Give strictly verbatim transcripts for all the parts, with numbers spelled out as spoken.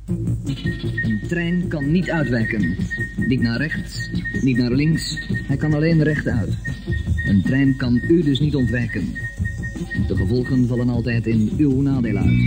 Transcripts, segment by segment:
Een trein kan niet uitwijken. Niet naar rechts, niet naar links. Hij kan alleen rechtuit. Een trein kan u dus niet ontwijken. De gevolgen vallen altijd in uw nadeel uit.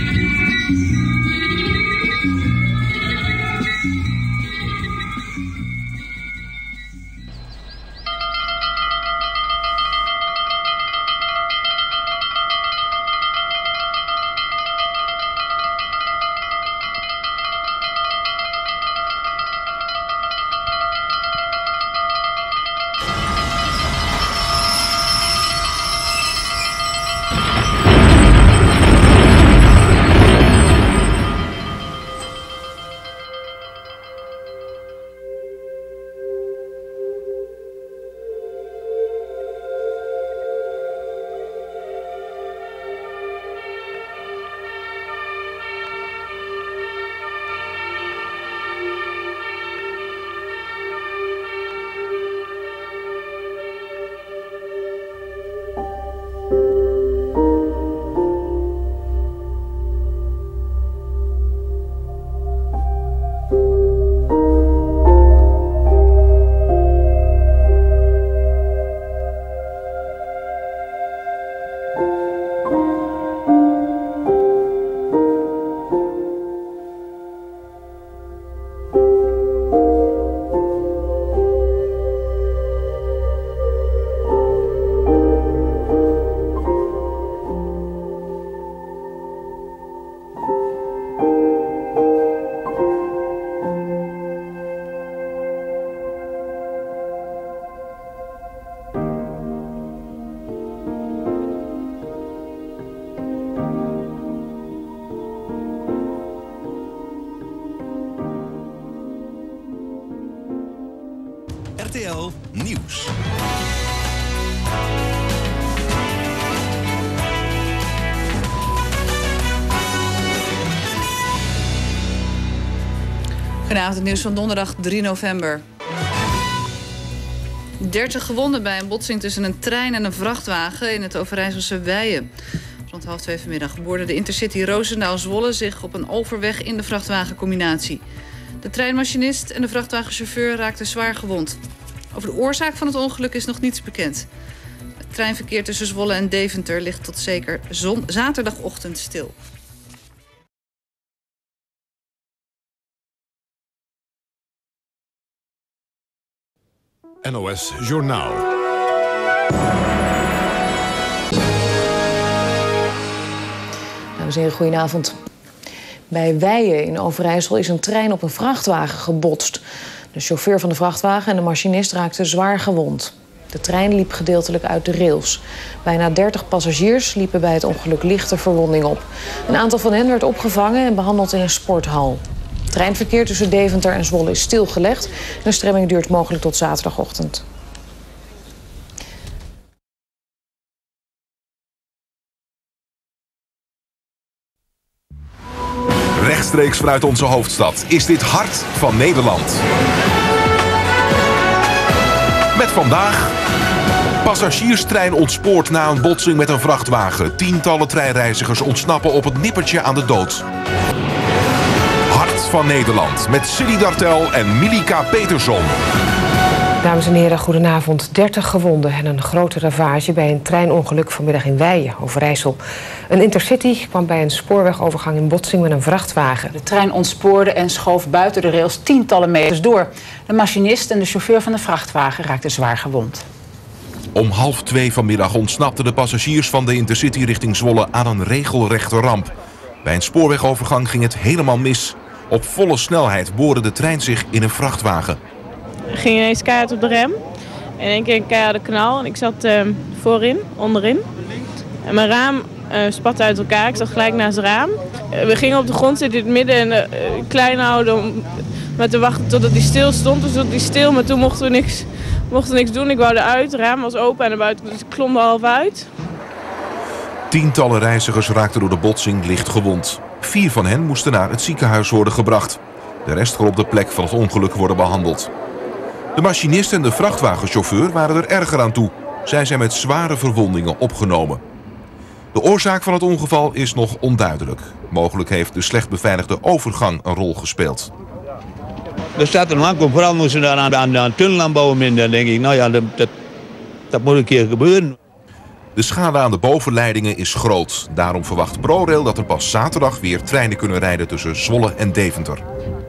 R T L Nieuws. Goedenavond, het nieuws van donderdag drie november. dertig gewonden bij een botsing tussen een trein en een vrachtwagen in het Overijsselse Weijen. Rond half twee vanmiddag boorde de Intercity Roosendaal-Zwolle zich op een overweg in de vrachtwagencombinatie. De treinmachinist en de vrachtwagenchauffeur raakten zwaar gewond. Over de oorzaak van het ongeluk is nog niets bekend. Het treinverkeer tussen Zwolle en Deventer ligt tot zeker zon- zaterdagochtend stil. N O S Journaal. Dames en heren, goedenavond. Bij Weijen in Overijssel is een trein op een vrachtwagen gebotst. De chauffeur van de vrachtwagen en de machinist raakten zwaar gewond. De trein liep gedeeltelijk uit de rails. Bijna dertig passagiers liepen bij het ongeluk lichte verwondingen op. Een aantal van hen werd opgevangen en behandeld in een sporthal. Het treinverkeer tussen Deventer en Zwolle is stilgelegd. En de stremming duurt mogelijk tot zaterdagochtend. Rechtstreeks vanuit onze hoofdstad is dit Hart van Nederland. Met vandaag: passagierstrein ontspoort na een botsing met een vrachtwagen. Tientallen treinreizigers ontsnappen op het nippertje aan de dood. Hart van Nederland met Silly Dartel en Milika Peterson. Dames en heren, goedenavond. dertig gewonden en een grote ravage bij een treinongeluk vanmiddag in Weijen, Overijssel. Een Intercity kwam bij een spoorwegovergang in botsing met een vrachtwagen. De trein ontspoorde en schoof buiten de rails tientallen meters door. De machinist en de chauffeur van de vrachtwagen raakten zwaar gewond. Om half twee vanmiddag ontsnapten de passagiers van de Intercity richting Zwolle aan een regelrechte ramp. Bij een spoorwegovergang ging het helemaal mis. Op volle snelheid boorde de trein zich in een vrachtwagen. Ik ging ineens keihard op de rem. En in één keer een keiharde knal. En ik zat uh, voorin, onderin. En mijn raam uh, spatte uit elkaar. Ik zat gelijk naast het raam. Uh, we gingen op de grond zitten in het midden en uh, klein houden om maar te wachten totdat hij stil stond. Toen stond hij stil, maar toen mochten we niks, mochten we niks doen. Ik wou eruit, het raam was open en naar buiten, dus ik klom er half uit. Tientallen reizigers raakten door de botsing licht gewond. Vier van hen moesten naar het ziekenhuis worden gebracht. De rest kon op de plek van het ongeluk worden behandeld. De machinist en de vrachtwagenchauffeur waren er erger aan toe. Zij zijn met zware verwondingen opgenomen. De oorzaak van het ongeval is nog onduidelijk. Mogelijk heeft de slecht beveiligde overgang een rol gespeeld. Er staat een mank, vooral moesten ze daar aan, aan, aan tunnel aan bouwen. En dan denk ik, nou ja, dat, dat, dat moet een keer gebeuren. De schade aan de bovenleidingen is groot. Daarom verwacht ProRail dat er pas zaterdag weer treinen kunnen rijden tussen Zwolle en Deventer.